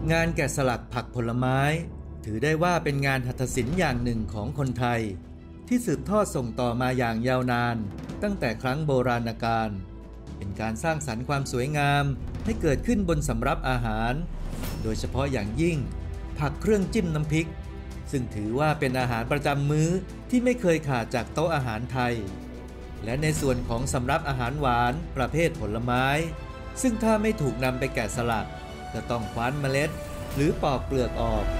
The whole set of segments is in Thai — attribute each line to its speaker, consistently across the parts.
Speaker 1: งานแกะสลักผักผลไม้ถือได้ว่าเป็นงานหัตถศิลป์อย่างหนึ่งของคนไทยที่สืบทอดส่งต่อมาอย่างยาวนานตั้งแต่ครั้งโบราณกาลเป็นการสร้างสรรค์ความสวยงามให้เกิดขึ้นบนสำรับอาหารโดยเฉพาะอย่างยิ่งผักเครื่องจิ้มน้ำพริกซึ่งถือว่าเป็นอาหารประจำมื้อที่ไม่เคยขาดจากโต๊ะอาหารไทยและในส่วนของสำรับอาหารหวานประเภทผลไม้ซึ่งถ้าไม่ถูกนำไปแกะสลักจะต้องคว้านเมล็ดหรือปอกเปลือกออก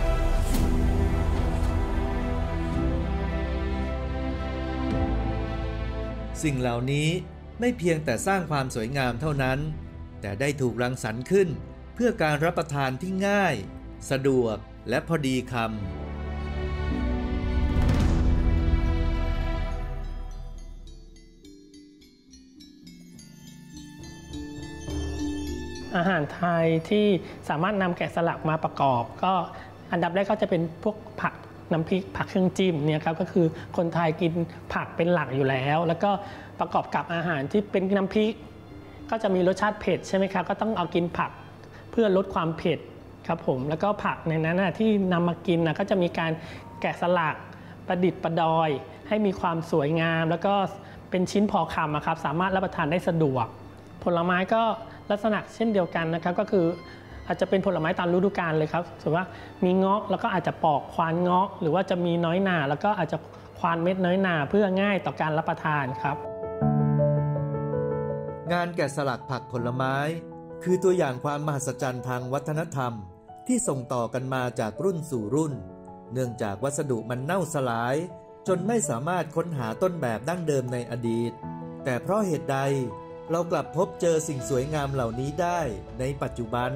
Speaker 1: สิ่งเหล่านี้ไม่เพียงแต่สร้างความสวยงามเท่านั้นแต่ได้ถูกรังสรรค์ขึ้นเพื่อการรับประทานที่ง่ายสะดวกและพอดีคำ
Speaker 2: อาหารไทยที่สามารถนำแกะสลักมาประกอบก็อันดับแรกก็จะเป็นพวกผักน้ำพริกผักเครื่องจิ้มเนี่ยครับก็คือคนไทยกินผักเป็นหลักอยู่แล้วแล้วก็ประกอบกับอาหารที่เป็นน้ำพริกก็จะมีรสชาติเผ็ดใช่ไหมครับก็ต้องเอากินผักเพื่อลดความเผ็ดครับผมแล้วก็ผักในนั้นที่นำมากินก็จะมีการแกะสลักประดิษฐ์ประดอยให้มีความสวยงามแล้วก็เป็นชิ้นพอคำครับสามารถรับประทานได้สะดวกผลไม้ก็ลักษณะเช่นเดียวกันนะครับก็คืออาจจะเป็นผลไม้ตามฤดูกาลเลยครับสมมติว่ามีเงาะแล้วก็อาจจะปอกควานเงาะหรือว่าจะมีน้อยหน่าแล้วก็อาจจะควานเม็ดน้อยหน่าเพื่อง่ายต่อการรับประทานครับ
Speaker 1: งานแกะสลักผักผลไม้คือตัวอย่างความมหัศจรรย์ทางวัฒนธรรมที่ส่งต่อกันมาจากรุ่นสู่รุ่นเนื่องจากวัสดุมันเน่าสลายจนไม่สามารถค้นหาต้นแบบดั้งเดิมในอดีตแต่เพราะเหตุใดเรากลับพบเจอสิ่งสวยงามเหล่านี้ได้ในปัจจุบัน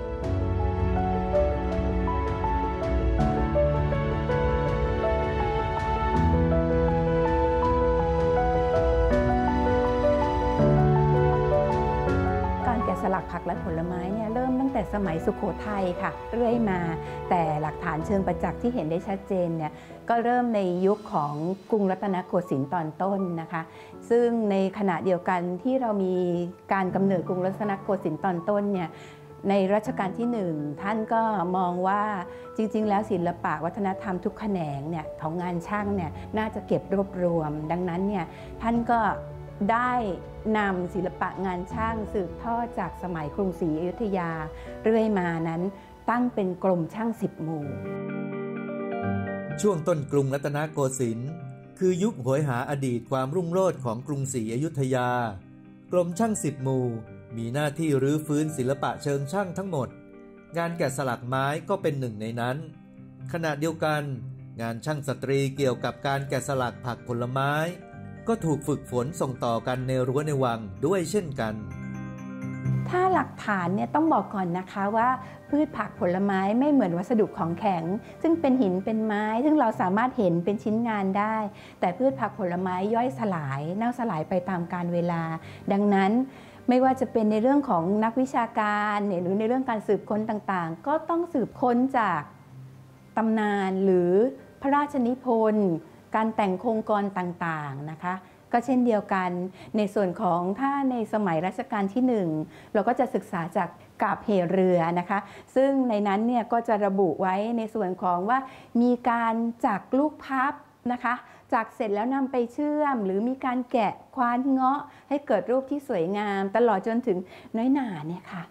Speaker 3: สลักผักและผลไม้เนี่ยเริ่มตั้งแต่สมัยสุโขทัยค่ะเรื่อยมาแต่หลักฐานเชิงประจักษ์ที่เห็นได้ชัดเจนเนี่ยก็เริ่มในยุคของกรุงรัตนโกสินทร์ตอนต้นนะคะซึ่งในขณะเดียวกันที่เรามีการกำเนิดกรุงรัตนโกสินทร์ตอนต้นเนี่ยในรัชกาลที่1ท่านก็มองว่าจริงๆแล้วศิลปะวัฒนธรรมทุกแขนงเนี่ยของงานช่างเนี่ยน่าจะเก็บรวบรวมดังนั้นเนี่ยท่านก็ได้นำศิลปะงานช่างสืบทอดจากสมัยกรุงศรีอยุธยาเรื่อยมานั้นตั้งเป็นกรมช่าง10 หมู่
Speaker 1: ช่วงต้นกรุงรัตนโกสินทร์คือยุคโหยหาอดีตความรุ่งโรจน์ของกรุงศรีอยุธยากรมช่าง10 หมู่มีหน้าที่รื้อฟื้นศิลปะเชิงช่างทั้งหมดงานแกะสลักไม้ก็เป็นหนึ่งในนั้นขณะเดียวกันงานช่างสตรีเกี่ยวกับการแกะสลักผักผลไม้ก็ถูกฝึกฝนส่งต่อกันในรั้วในวังด้วยเช่นกัน
Speaker 3: ถ้าหลักฐานเนี่ยต้องบอกก่อนนะคะว่าพืชผักผลไม้ไม่เหมือนวัสดุของแข็งซึ่งเป็นหินเป็นไม้ซึ่งเราสามารถเห็นเป็นชิ้นงานได้แต่พืชผักผลไม้ย่อยสลายเน่าสลายไปตามกาลเวลาดังนั้นไม่ว่าจะเป็นในเรื่องของนักวิชาการหรือในเรื่องการสืบค้นต่างๆก็ต้องสืบค้นจากตำนานหรือพระราชนิพนธ์การแต่งโครงกลต่างๆนะคะก็เช่นเดียวกันในส่วนของถ้าในสมัยรัชกาลที่1เราก็จะศึกษาจากกาบเหเรือนะคะซึ่งในนั้นเนี่ยก็จะระบุไว้ในส่วนของว่ามีการจักลูกพับนะคะจักเสร็จแล้วนำไปเชื่อมหรือมีการแกะควานเงาะให้เกิดรูปที่สวยงามตลอดจนถึงน้อยหน่าเนี่ยค่ะ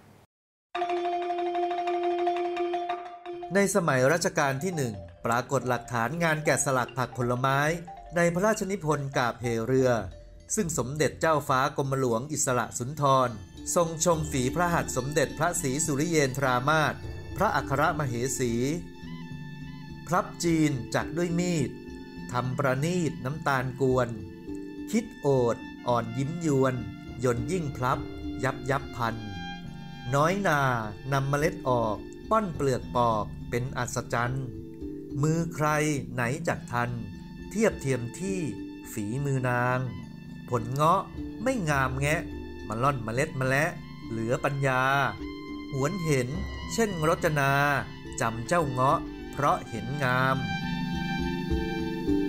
Speaker 1: ในสมัยรัชกาลที่1ปรากฏหลักฐานงานแกะสลักผักผลไม้ในพระราชนิพนธ์กาบเหเรือซึ่งสมเด็จเจ้าฟ้ากรมหลวงอิสระสุนทรทรงชมฝีพระหัตถ์สมเด็จพระศรีสุริเยนทรามาศพระอัครมเหสีพลับจีนจักด้วยมีดทำประณีตน้ำตาลกวนคิดโอดอ่อนยิ้มยวนยนยิ่งพลับยับพันน้อยนานำเมล็ดออกป้อนเปลือกปอกเป็นอัศจรรย์มือใครไหนจักทันเทียบเทียมที่ฝีมือนางผลเงาะไม่งามแงะมาล่อนเมล็ดมาและเหลือปัญญาหวนเห็นเช่นรจนาจำเจ้าเงาะเพราะเห็นงาม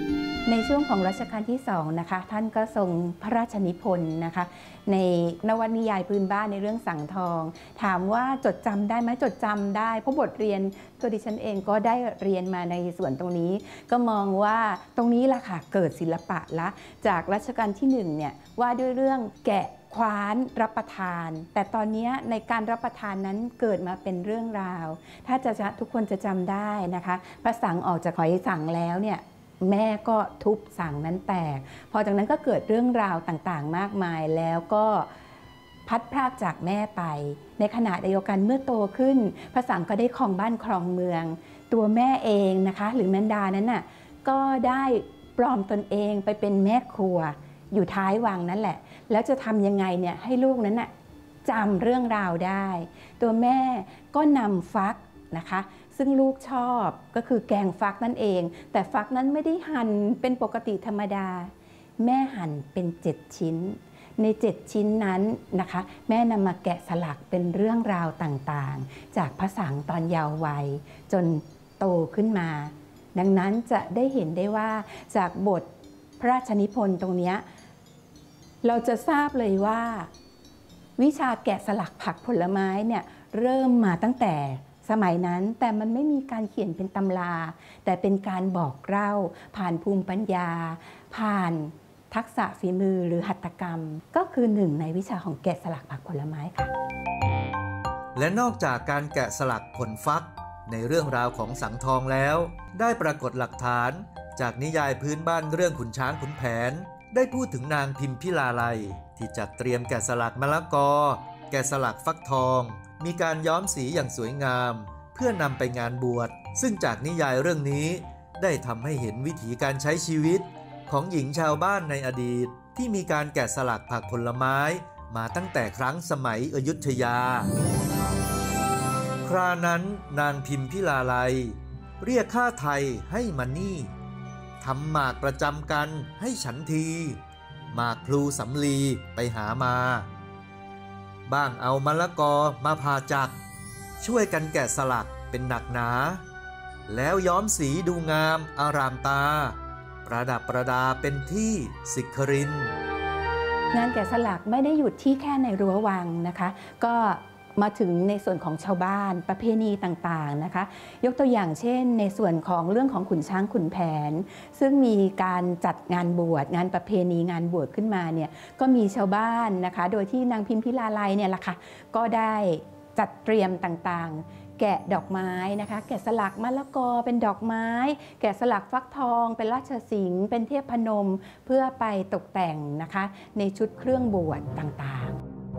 Speaker 3: ในช่วงของรัชกาลที่2นะคะท่านก็ทรงพระราชนิพนธ์นะคะในนวนิยายพื้นบ้านในเรื่องสังทองถามว่าจดจำได้ไหมจดจำได้เพราะบทเรียนตัวดิฉันเองก็ได้เรียนมาในส่วนตรงนี้ก็มองว่าตรงนี้ล่ะค่ะเกิดศิลปะละจากรัชกาลที่1เนี่ยว่าด้วยเรื่องแกะคว้านรับประทานแต่ตอนนี้ในการรับประทานนั้นเกิดมาเป็นเรื่องราวถ้าจะทุกคนจะจำได้นะคะพระสังออกจากหอยสังแล้วเนี่ยแม่ก็ทุบสังนั้นแตกพอจากนั้นก็เกิดเรื่องราวต่างๆมากมายแล้วก็พัดพรากจากแม่ไปในขณะเดียวกันเมื่อโตขึ้นพระสังก็ได้ครองบ้านครองเมืองตัวแม่เองนะคะหรือแมนดานั้นน่ะก็ได้ปลอมตนเองไปเป็นแม่ครัวอยู่ท้ายวังนั่นแหละแล้วจะทำยังไงเนี่ยให้ลูกนั้นน่ะจำเรื่องราวได้ตัวแม่ก็นำฟักนะคะซึ่งลูกชอบก็คือแกงฟักนั่นเองแต่ฟักนั้นไม่ได้หั่นเป็นปกติธรรมดาแม่หั่นเป็น7ชิ้นใน7ชิ้นนั้นนะคะแม่นำมาแกะสลักเป็นเรื่องราวต่างๆจากพระสังตอนเยาว์วัยจนโตขึ้นมาดังนั้นจะได้เห็นได้ว่าจากบทพระราชนิพนธ์ตรงนี้เราจะทราบเลยว่าวิชาแกะสลักผักผลไม้เนี่ยเริ่มมาตั้งแต่สมัยนั้นแต่มันไม่มีการเขียนเป็นตำราแต่เป็นการบอกเล่าผ่านภูมิปัญญาผ่านทักษะฝีมือหรือหัตถกรรมก็คือหนึ่งในวิชาของแกะสลักผักผลไม้ค่ะ
Speaker 1: และนอกจากการแกะสลักผลฟักในเรื่องราวของสังทองแล้วได้ปรากฏหลักฐานจากนิยายพื้นบ้านเรื่องขุนช้างขุนแผนได้พูดถึงนางพิมพิลาไลยที่จัดเตรียมแกะสลักมะละกอแกะสลักฟักทองมีการย้อมสีอย่างสวยงามเพื่อนำไปงานบวชซึ่งจากนิยายเรื่องนี้ได้ทำให้เห็นวิถีการใช้ชีวิตของหญิงชาวบ้านในอดีตที่มีการแกะสลักผักผลไม้มาตั้งแต่ครั้งสมัยอยุธยาครานั้นนางพิมพิลาไลยเรียกข้าไทยให้มานี่ทำหมากประจำกันให้ฉันทีหมากพลูสำลีไปหามาบ้างเอามะละกอมาผ่าจักช่วยกันแกะสลักเป็นหนักหนาแล้วย้อมสีดูงามอารามตาประดับประดาเป็นที่ศิขริน
Speaker 3: งานแกะสลักไม่ได้หยุดที่แค่ในรั้ววังนะคะก็มาถึงในส่วนของชาวบ้านประเพณีต่างๆนะคะยกตัวอย่างเช่นในส่วนของเรื่องของขุนช้างขุนแผนซึ่งมีการจัดงานบวชงานประเพณีงานบวชขึ้นมาเนี่ยก็มีชาวบ้านนะคะโดยที่นางพิมพิลาไลยเนี่ยแหละค่ะก็ได้จัดเตรียมต่างๆแกะดอกไม้นะคะแกะสลักมะละกอเป็นดอกไม้แกะสลักฟักทองเป็นราชสิงห์เป็นเทพพนมเพื่อไปตกแต่งนะคะในชุดเครื่องบวชต่างๆ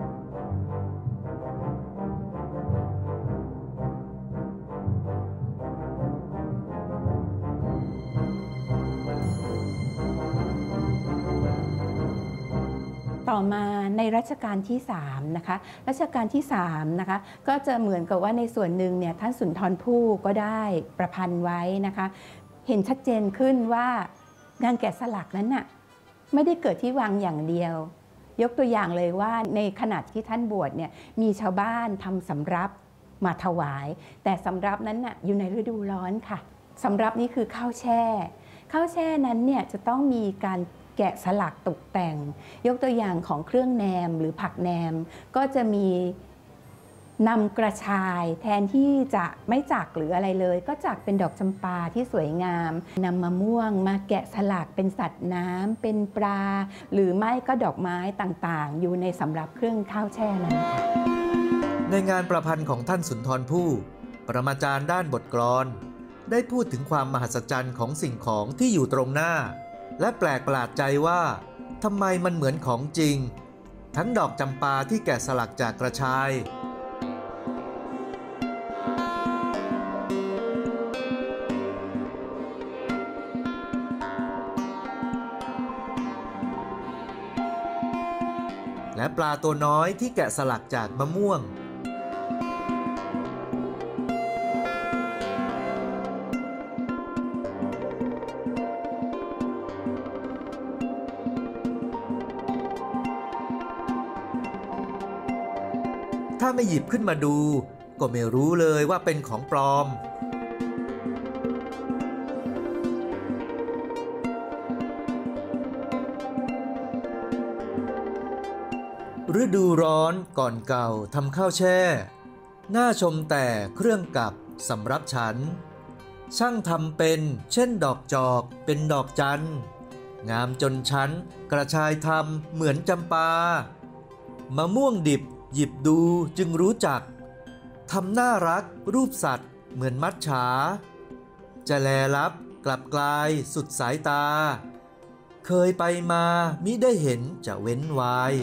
Speaker 3: ต่อมาในรัชกาลที่3นะคะรัชกาลที่3นะคะก็จะเหมือนกับว่าในส่วนหนึ่งเนี่ยท่านสุนทรภู่ก็ได้ประพันธ์ไว้นะคะเห็นชัดเจนขึ้นว่างานแกะสลักนั้นน่ะไม่ได้เกิดที่วังอย่างเดียวยกตัวอย่างเลยว่าในขณะที่ท่านบวชเนี่ยมีชาวบ้านทำสำรับมาถวายแต่สำรับนั้นน่ะอยู่ในฤดูร้อนค่ะสำรับนี้คือข้าวแช่ข้าวแช่นั้นเนี่ยจะต้องมีการแกะสลักตกแต่งยกตัวอย่างของเครื่องแหนมหรือผักแหนมก็จะมีนำกระชายแทนที่จะไม่จักหรืออะไรเลยก็จักเป็นดอกจำปาที่สวยงามนำมะม่วงมาแกะสลักเป็นสัตว์น้ำเป็นปลาหรือไม่ก็ดอกไม้ต่างๆอยู่ในสำรับเครื่องข้าวแช่นั้น
Speaker 1: ในงานประพันธ์ของท่านสุนทรภู่ปรมาจารย์ด้านบทกลอนได้พูดถึงความมหัศจรรย์ของสิ่งของที่อยู่ตรงหน้าและแปลกประหลาดใจว่าทำไมมันเหมือนของจริงทั้งดอกจำปาที่แกะสลักจากกระชายและปลาตัวน้อยที่แกะสลักจากมะม่วงถ้าไม่หยิบขึ้นมาดูก็ไม่รู้เลยว่าเป็นของปลอมฤดูร้อนก่อนเก่าทำข้าวแช่น่าชมแต่เครื่องกับสำรับฉันช่างทำเป็นเช่นดอกจอกเป็นดอกจันงามจนชั้นกระชายทำเหมือนจำปามะม่วงดิบหยิบดูจึงรู้จักทำน่ารักรูปสัตว์เหมือนมัจฉาจะแลลับกลับกลายสุดสายตาเคยไปมามิได้เห็นจะเว้นไว้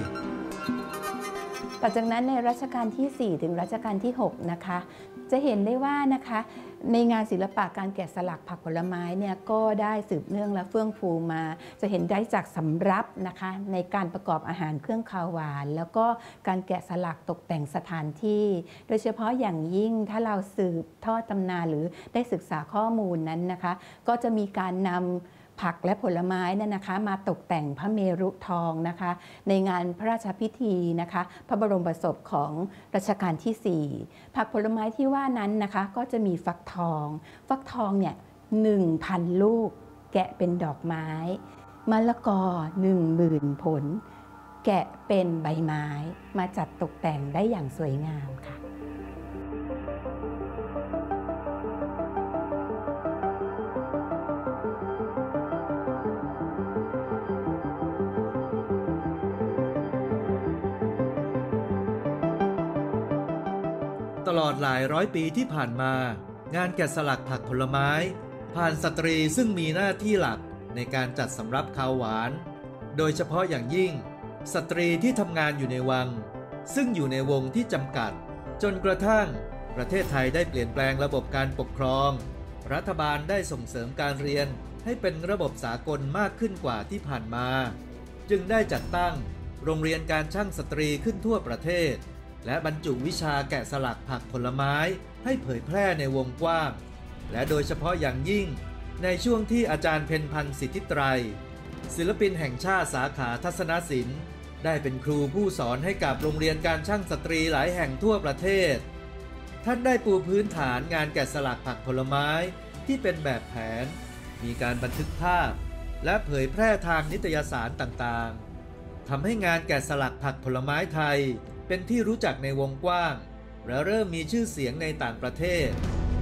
Speaker 3: ต่อจากนั้นในรัชกาลที่ 4 ถึงรัชกาลที่ 6 นะคะจะเห็นได้ว่านะคะในงานศิลปะการแกะสลักผักผลไม้เนี่ยก็ได้สืบเนื่องและเฟื่องฟูมาจะเห็นได้จากสำรับนะคะในการประกอบอาหารเครื่องคาวหวานแล้วก็การแกะสลักตกแต่งสถานที่โดยเฉพาะอย่างยิ่งถ้าเราสืบทอดตำนานหรือได้ศึกษาข้อมูลนั้นนะคะก็จะมีการนำผักและผลไม้นั่นนะคะมาตกแต่งพระเมรุทองนะคะในงานพระราชพิธีนะคะพระบรมศพของรัชกาลที่ 4ผักผลไม้ที่ว่านั้นนะคะก็จะมีฟักทองเนี่ย 1,000 ลูกแกะเป็นดอกไม้มะละกอ 10,000 ผลแกะเป็นใบไม้มาจัดตกแต่งได้อย่างสวยงามค่ะ
Speaker 1: ตลอดหลายร้อยปีที่ผ่านมางานแกะสลักผักผลไม้ผ่านสตรีซึ่งมีหน้าที่หลักในการจัดสำรับข้าวหวานโดยเฉพาะอย่างยิ่งสตรีที่ทำงานอยู่ในวังซึ่งอยู่ในวงที่จำกัดจนกระทั่งประเทศไทยได้เปลี่ยนแปลงระบบการปกครองรัฐบาลได้ส่งเสริมการเรียนให้เป็นระบบสากลมากขึ้นกว่าที่ผ่านมาจึงได้จัดตั้งโรงเรียนการช่างสตรีขึ้นทั่วประเทศและบรรจุวิชาแกะสลักผักผลไม้ให้เผยแพร่ในวงกว้างและโดยเฉพาะอย่างยิ่งในช่วงที่อาจารย์เพ็ญพันธ์สิทธิไตรศิลปินแห่งชาติสาขาทัศนศิลป์ได้เป็นครูผู้สอนให้กับโรงเรียนการช่างสตรีหลายแห่งทั่วประเทศท่านได้ปูพื้นฐานงานแกะสลักผักผลไม้ที่เป็นแบบแผนมีการบันทึกภาพและเผยแพร่ทางนิตยสารต่างๆทำให้งานแกะสลักผักผลไม้ไทยเป็นที่รู้จักในวงกว้างและเริ่มมีชื่อเสียงในต่างประเทศ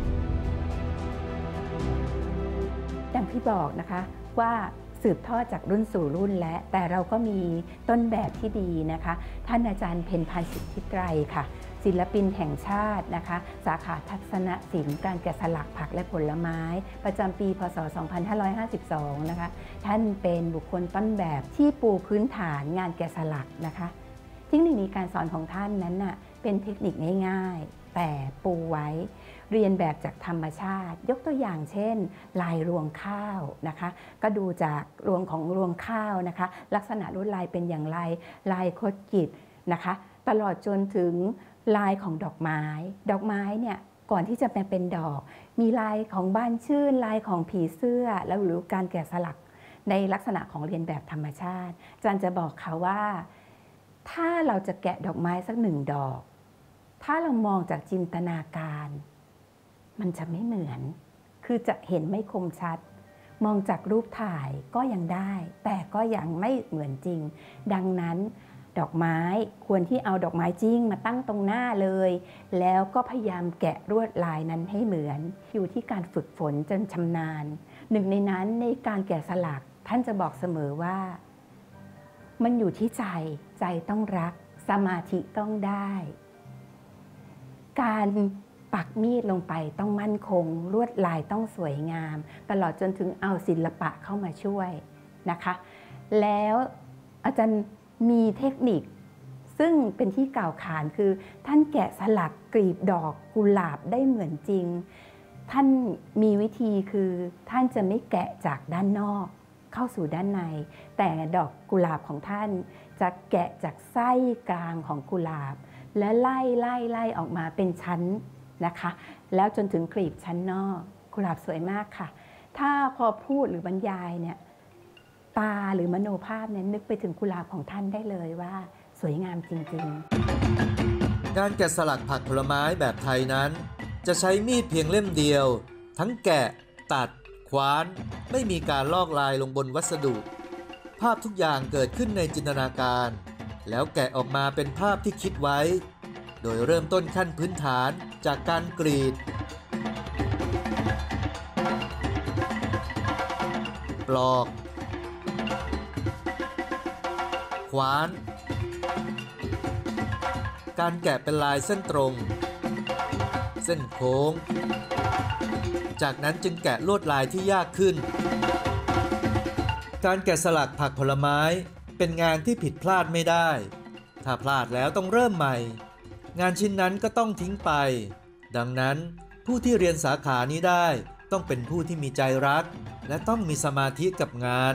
Speaker 3: อย่างที่บอกนะคะว่าสืบทอดจากรุ่นสู่รุ่นและแต่เราก็มีต้นแบบที่ดีนะคะท่านอาจารย์เพ็ญพันธ์สิทธิไตรค่ะศิลปินแห่งชาตินะคะสาขาทัศนศิลป์การแกะสลักผักและผลไม้ประจำปีพ.ศ. 2552นะคะท่านเป็นบุคคลต้นแบบที่ปูพื้นฐานงานแกะสลักนะคะเทคนิคในการสอนของท่านนั้นน่ะเป็นเทคนิคง่ายๆแต่ปูไว้เรียนแบบจากธรรมชาติยกตัวอย่างเช่นลายรวงข้าวนะคะก็ดูจากรวงของรวงข้าวนะคะลักษณะลวดลายเป็นอย่างไรลายคดกีบนะคะตลอดจนถึงลายของดอกไม้เนี่ยก่อนที่จะเป็นดอกมีลายของบ้านชื่นลายของผีเสื้อแล้วหรือการแกะสลักในลักษณะของเรียนแบบธรรมชาติอาจารย์จะบอกเขาว่าถ้าเราจะแกะดอกไม้สัก1 ดอกถ้าเรามองจากจินตนาการมันจะไม่เหมือนคือจะเห็นไม่คมชัดมองจากรูปถ่ายก็ยังได้แต่ก็ยังไม่เหมือนจริงดังนั้นดอกไม้ควรที่เอาดอกไม้จริงมาตั้งตรงหน้าเลยแล้วก็พยายามแกะลวดลายนั้นให้เหมือนอยู่ที่การฝึกฝนจนชำนาญหนึ่งในนั้นในการแกะสลักท่านจะบอกเสมอว่ามันอยู่ที่ใจต้องรักสมาธิต้องได้การปักมีดลงไปต้องมั่นคงลวดลายต้องสวยงามตลอดจนถึงเอาศิลปะเข้ามาช่วยนะคะแล้วอาจารย์มีเทคนิคซึ่งเป็นที่กล่าวขานคือท่านแกะสลักกลีบดอกกุหลาบได้เหมือนจริงท่านมีวิธีคือท่านจะไม่แกะจากด้านนอกเข้าสู่ด้านในแต่ดอกกุหลาบของท่านจะแกะจากไส้กลางของกุหลาบและไล่ออกมาเป็นชั้นนะคะแล้วจนถึงกลีบชั้นนอกกุหลาบสวยมากค่ะถ้าพอพูดหรือบรรยายเนี่ยตาหรือมโนภาพเนี่ยนึกไปถึงกุหลาบของท่านได้เลยว่าสวยงามจริงๆ
Speaker 1: การแกะสลักผักผลไม้แบบไทยนั้นจะใช้มีดเพียงเล่มเดียวทั้งแกะตัดคว้านไม่มีการลอกลายลงบนวัสดุภาพทุกอย่างเกิดขึ้นในจินตนาการแล้วแกะออกมาเป็นภาพที่คิดไว้ โดยเริ่มต้นขั้นพื้นฐานจากการกรีดปลอกขวานการแกะเป็นลายเส้นตรงเส้นโค้งจากนั้นจึงแกะลวดลายที่ยากขึ้นการแกะสลักผักผลไม้เป็นงานที่ผิดพลาดไม่ได้ถ้าพลาดแล้วต้องเริ่มใหม่งานชิ้นนั้นก็ต้องทิ้งไปดังนั้นผู้ที่เรียนสาขานี้ได้ต้องเป็นผู้ที่มีใจรักและต้องมีสมาธิกับงาน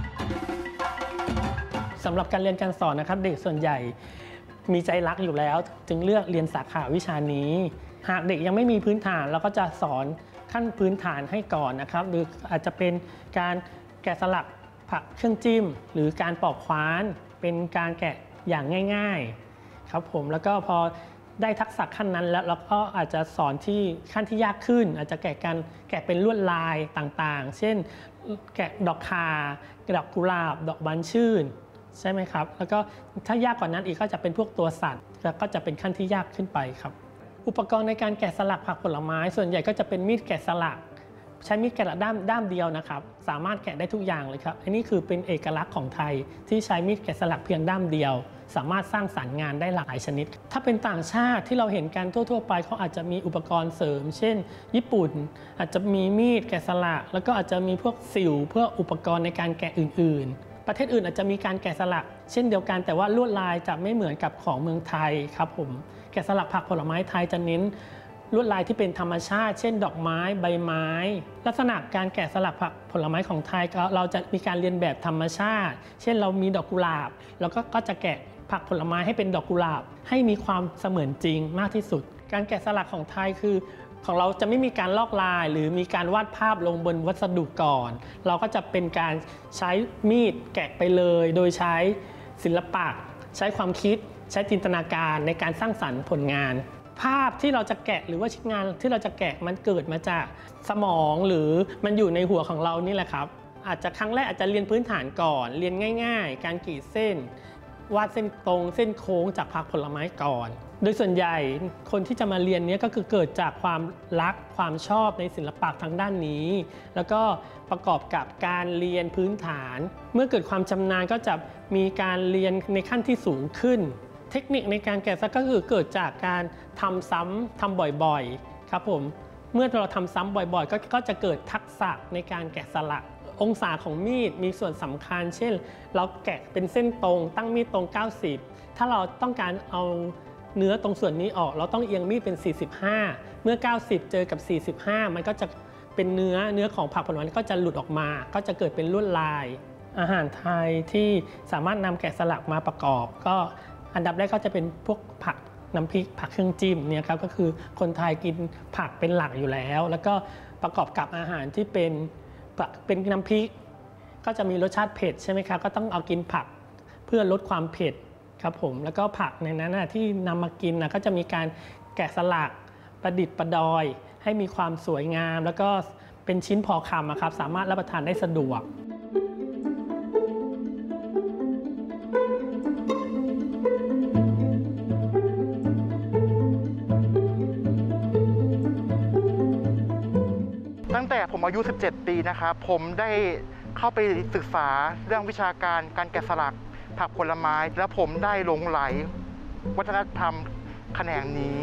Speaker 2: สำหรับการเรียนการสอนนะครับเด็กส่วนใหญ่มีใจรักอยู่แล้วจึงเลือกเรียนสาขาวิชานี้หากเด็กยังไม่มีพื้นฐานเราก็จะสอนขั้นพื้นฐานให้ก่อนนะครับหรืออาจจะเป็นการแกะสลักผักเครื่องจิ้มหรือการปอกขวานเป็นการแกะอย่างง่ายๆครับผมแล้วก็พอได้ทักษะขั้นนั้นแล้วเราก็อาจจะสอนที่ขั้นที่ยากขึ้นอาจจะแกะเป็นลวดลายต่างๆเช่นแกะดอกคาดอกกุหลาบดอกบานชื่นใช่ไหมครับแล้วก็ถ้ายากกว่านั้นอีกก็จะเป็นพวกตัวสัตว์แล้วก็จะเป็นขั้นที่ยากขึ้นไปครับอุปกรณ์ในการแกะสลักผักผลไม้ส่วนใหญ่ก็จะเป็นมีดแกะสลักใช้มีดแกะด้ามเดียวนะครับสามารถแกะได้ทุกอย่างเลยครับอันนี้คือเป็นเอกลักษณ์ของไทยที่ใช้มีดแกะสลักเพียงด้ามเดียวสามารถสร้างสรรค์งานได้หลากหลายชนิดถ้าเป็นต่างชาติที่เราเห็นกันทั่วๆไปเขาอาจจะมีอุปกรณ์เสริมเช่นญี่ปุ่นอาจจะมีมีดแกะสลักแล้วก็อาจจะมีพวกสิวเพื่ออุปกรณ์ในการแกะอื่นๆประเทศอื่นอาจจะมีการแกะสลักเช่นเดียวกันแต่ว่าลวดลายจะไม่เหมือนกับของเมืองไทยครับผมแกะสลักผักผลไม้ไทยจะเน้นลวดลายที่เป็นธรรมชาติเช่นดอกไม้ใบไม้ลักษณะการแกะสลักผักผลไม้ของไทยเราจะมีการเรียนแบบธรรมชาติเช่นเรามีดอกกุหลาบแล้วก็จะแกะผักผลไม้ให้เป็นดอกกุหลาบให้มีความเสมือนจริงมากที่สุดการแกะสลักของไทยคือของเราจะไม่มีการลอกลายหรือมีการวาดภาพลงบนวัสดุก่อนเราก็จะเป็นการใช้มีดแกะไปเลยโดยใช้ศิลปะใช้ความคิดใช้จินตนาการในการสร้างสรรค์ผลงานภาพที่เราจะแกะหรือว่าชิ้นงานที่เราจะแกะมันเกิดมาจากสมองหรือมันอยู่ในหัวของเรานี่แหละครับอาจจะครั้งแรกอาจจะเรียนพื้นฐานก่อนเรียนง่ายๆการกรีดเส้นวาดเส้นตรงเส้นโค้งจากผักผลไม้ก่อนโดยส่วนใหญ่คนที่จะมาเรียนนี้ก็คือเกิดจากความรักความชอบในศิลปะทางด้านนี้แล้วก็ประกอบกับการเรียนพื้นฐานเมื่อเกิดความชำนาญก็จะมีการเรียนในขั้นที่สูงขึ้นเทคนิคในการแกะสลักก็คือเกิดจากการทำซ้ำทำบ่อยๆครับผมเมื่อเราทำซ้ำบ่อยๆก็จะเกิดทักษะในการแกะสลักองศาของมีดมีส่วนสำคัญเช่นเราแกะเป็นเส้นตรงตั้งมีดตรง90ถ้าเราต้องการเอาเนื้อตรงส่วนนี้ออกเราต้องเอียงมีดเป็น45เมื่อ90เจอกับ45มันก็จะเป็นเนื้อของผักผลไม้ก็จะหลุดออกมาก็จะเกิดเป็นลวดลายอาหารไทยที่สามารถนำแกะสลักมาประกอบก็อันดับแรกก็จะเป็นพวกผักน้ำพริกผักเครื่องจิ้มเนี่ยครับก็คือคนไทยกินผักเป็นหลักอยู่แล้วแล้วก็ประกอบกับอาหารที่เป็นน้ำพริกก็จะมีรสชาติเผ็ดใช่ไหมครับก็ต้องเอากินผักเพื่อลดความเผ็ดครับผมแล้วก็ผักในนั้นที่นำมากินก็จะมีการแกะสลักประดิษฐ์ประดอยให้มีความสวยงามแล้วก็เป็นชิ้นพอคำครับสามารถรับประทานได้สะดวก
Speaker 4: ตั้งแต่ผมอายุ 17 ปีนะครับผมได้เข้าไปศึกษาเรื่องวิชาการการแกะสลักผักผลไม้แล้วผมได้หลงไหลวัฒนธรรมแขนงนี้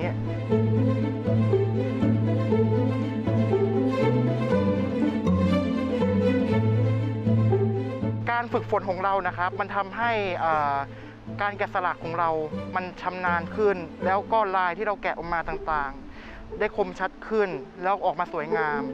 Speaker 4: การฝึกฝนของเรานะครับมันทำให้การแกะสลักของเรามันชำนาญขึ้นแล้วก็ลายที่เราแกะออกมาต่างๆได้คมชัดขึ้นแล้วออกมาสวยงาม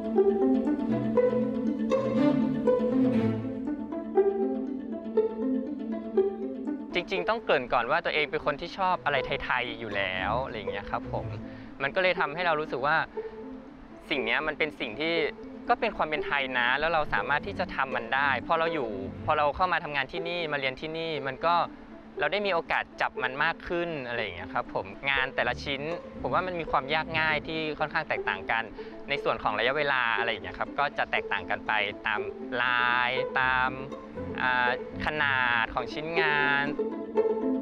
Speaker 5: จริงๆต้องเกริ่นก่อนว่าตัวเองเป็นคนที่ชอบอะไรไทยๆอยู่แล้วอะไรอย่างเงี้ยครับผมมันก็เลยทำให้เรารู้สึกว่าสิ่งนี้มันเป็นสิ่งที่ก็เป็นความเป็นไทยนะแล้วเราสามารถที่จะทำมันได้พอเราเข้ามาทำงานที่นี่มาเรียนที่นี่มันก็เราได้มีโอกาสจับมันมากขึ้นอะไรอย่างเงี้ยครับผมงานแต่ละชิ้นผมว่ามันมีความยากง่ายที่ค่อนข้างแตกต่างกันในส่วนของระยะเวลาอะไรอย่างเงี้ยครับก็จะแตกต่างกันไปตามลายตามขนาดของชิ้นงาน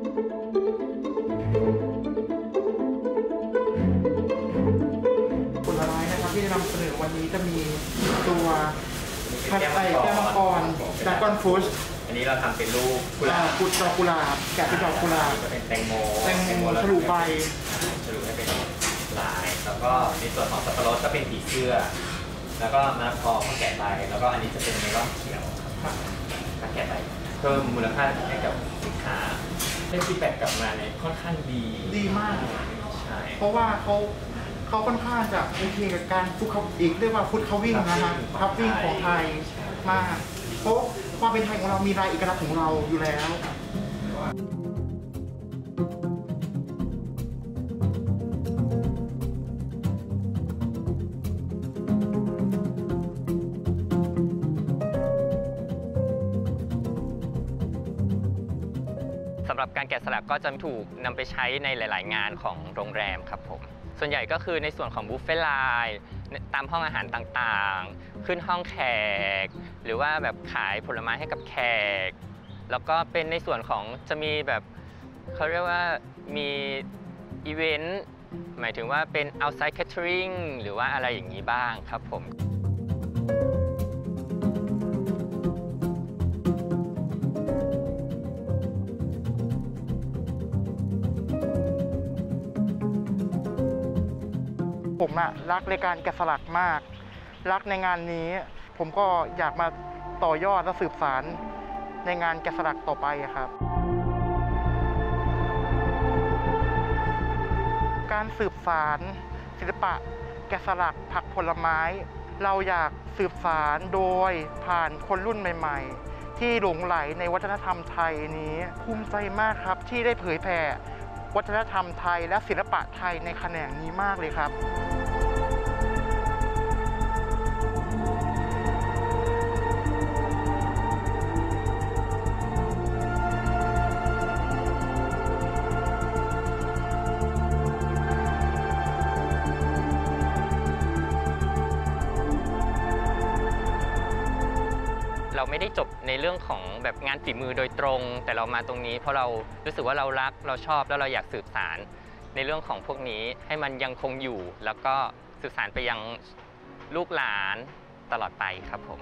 Speaker 4: นี้จะมีตัวผัดไก่แก้วมังกรดราก้อนฟรุต
Speaker 5: อันนี้เราทำเป็นรูปกุหลาบ
Speaker 4: ดอกกุหลาบแกะเป็นดอกกุหลาบ
Speaker 5: จะเป็นแตงโม
Speaker 4: ฉลูใบ
Speaker 5: ฉลูให้เป็นลายแล้วก็ในส่วนของสับปะรดก็เป็นผีเสื้อแล้วก็มะละกอก็แกะใบแล้วก็อันนี้จะเป็นเมลอนเขียวก็แกะใบเพิ่มมูลค่าให้กับสินค้าได้ฟีดแบ็กกลับมาในค่อนข้างดี
Speaker 4: มาก
Speaker 5: ใช่
Speaker 4: เพราะว่าเขาค่อนข้างจะโอเคกับการฟุตเขาอีกเรียกว่าฟุตเขาวิ่งนะฮะทับวิ่งของไทยมากเพราะความเป็นไทยของเรามีลายเอกลักษณ์ของเราอยู่แล้ว
Speaker 5: สำหรับการแกะสลักก็จะถูกนำไปใช้ในหลาย ๆ งานของโรงแรมครับผมส่วนใหญ่ก็คือในส่วนของบุฟเฟ่ต์ไลน์ตามห้องอาหารต่างๆขึ้นห้องแขกหรือว่าแบบขายผลไม้ให้กับแขกแล้วก็เป็นในส่วนของจะมีแบบเขาเรียกว่ามีอีเวนต์หมายถึงว่าเป็น outside catering หรือว่าอะไรอย่างนี้บ้างครับผม
Speaker 4: ผมรักในการแกะสลักมากรักในงานนี้ผมก็อยากมาต่อยอดและสืบสานในงานแกะสลักต่อไปครับการสืบสานศิลปะแกะสลักผักผลไม้เราอยากสืบสานโดยผ่านคนรุ่นใหม่ๆที่หลงไหลในวัฒนธรรมไทยนี้ภูมิใจมากครับที่ได้เผยแผ่วัฒนธรรมไทยและศิลปะไทยในแขนงนี้มากเลยครับ
Speaker 5: เราไม่ได้จบในเรื่องของแบบงานฝีมือโดยตรงแต่เรามาตรงนี้เพราะเรารู้สึกว่าเรารักเราชอบแล้วเราอยากสืบสานในเรื่องของพวกนี้ให้มันยังคงอยู่แล้วก็สืบสานไปยังลูกหลานตลอดไปครับผม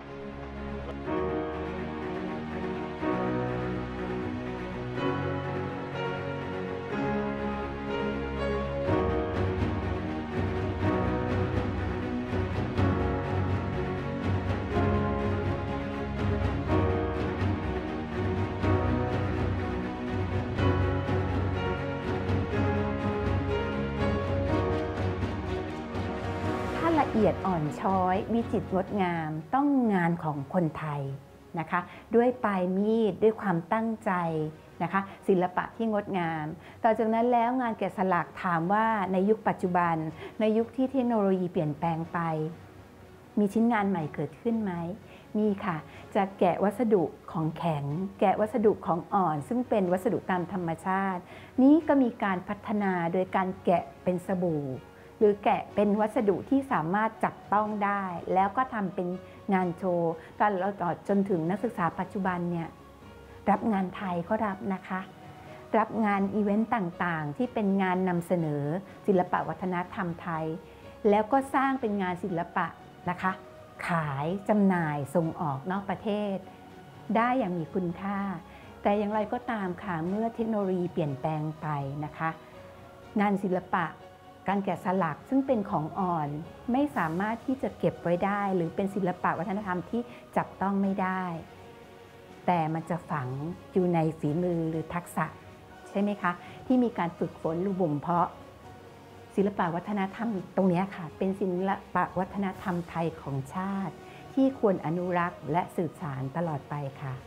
Speaker 3: ละเอียดอ่อนช้อยวิจิตรงดงามต้องงานของคนไทยนะคะด้วยปลายมีดด้วยความตั้งใจนะคะศิลปะที่งดงามต่อจากนั้นแล้วงานแกะสลักถามว่าในยุคปัจจุบันในยุคที่เทคโนโลยีเปลี่ยนแปลงไปมีชิ้นงานใหม่เกิดขึ้นไหมมีค่ะจะแกะวัสดุของแข็งแกะวัสดุของอ่อนซึ่งเป็นวัสดุตามธรรมชาตินี้ก็มีการพัฒนาโดยการแกะเป็นสบู่หรือแกะเป็นวัสดุที่สามารถจับต้องได้แล้วก็ทำเป็นงานโชว์ตอนเราต่อจนถึงนักศึกษาปัจจุบันเนี่ยรับงานไทยก็รับนะคะรับงานอีเวนต์ต่างๆที่เป็นงานนำเสนอศิลปะวัฒนธรรมไทยแล้วก็สร้างเป็นงานศิลปะนะคะขายจำหน่ายส่งออกนอกประเทศได้อย่างมีคุณค่าแต่อย่างไรก็ตามค่ะเมื่อเทคโนโลยีเปลี่ยนแปลงไปนะคะงานศิลปะการแกะสลักซึ่งเป็นของอ่อนไม่สามารถที่จะเก็บไว้ได้หรือเป็นศิลปะวัฒนธรรมที่จับต้องไม่ได้แต่มันจะฝังอยู่ในฝีมือหรือทักษะใช่ไหมคะที่มีการฝึกฝนรูบ่มเพาะศิลปะวัฒนธรรมตรงนี้ค่ะเป็นศิลปะวัฒนธรรมไทยของชาติที่ควรอนุรักษ์และสืบสานตลอดไปค่ะ